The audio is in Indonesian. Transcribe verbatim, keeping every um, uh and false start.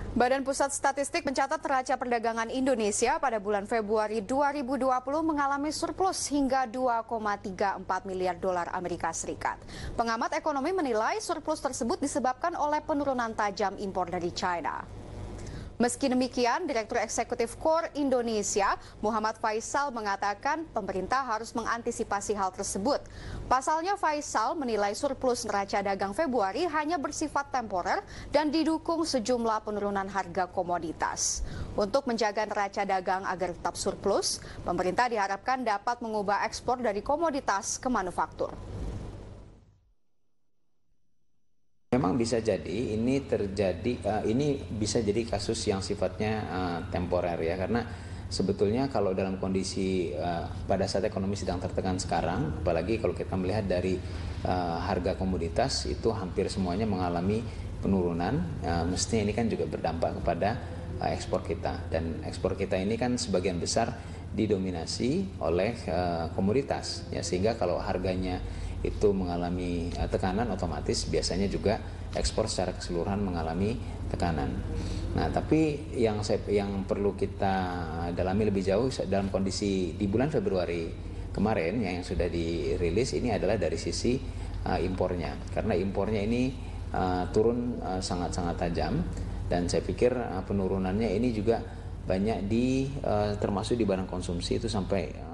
Badan Pusat Statistik mencatat neraca perdagangan Indonesia pada bulan Februari dua ribu dua puluh mengalami surplus hingga dua koma tiga empat miliar dolar Amerika Serikat. Pengamat ekonomi menilai surplus tersebut disebabkan oleh penurunan tajam impor dari China. Meski demikian, Direktur Eksekutif Core Indonesia, Muhammad Faisal mengatakan pemerintah harus mengantisipasi hal tersebut. Pasalnya, Faisal menilai surplus neraca dagang Februari hanya bersifat temporer dan didukung sejumlah penurunan harga komoditas. Untuk menjaga neraca dagang agar tetap surplus, pemerintah diharapkan dapat mengubah ekspor dari komoditas ke manufaktur. Memang bisa jadi ini terjadi, uh, ini bisa jadi kasus yang sifatnya uh, temporer ya, karena sebetulnya kalau dalam kondisi uh, pada saat ekonomi sedang tertekan sekarang, apalagi kalau kita melihat dari uh, harga komoditas itu hampir semuanya mengalami penurunan, uh, mestinya ini kan juga berdampak kepada uh, ekspor kita, dan ekspor kita ini kan sebagian besar didominasi oleh uh, komoditas ya, sehingga kalau harganya itu mengalami uh, tekanan, otomatis biasanya juga ekspor secara keseluruhan mengalami tekanan. Nah, tapi yang saya, yang perlu kita dalami lebih jauh dalam kondisi di bulan Februari kemarin yang sudah dirilis ini adalah dari sisi uh, impornya, karena impornya ini uh, turun uh, sangat-sangat tajam, dan saya pikir uh, penurunannya ini juga banyak di uh, termasuk di barang konsumsi itu sampai